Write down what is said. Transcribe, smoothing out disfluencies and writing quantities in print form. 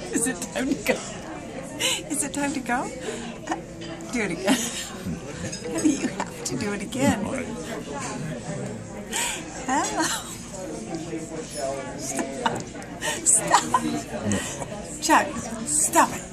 Is it time to go? Is it time to go? Do it again. You have to do it again. Hello. Stop. Stop. Chuck, stop it.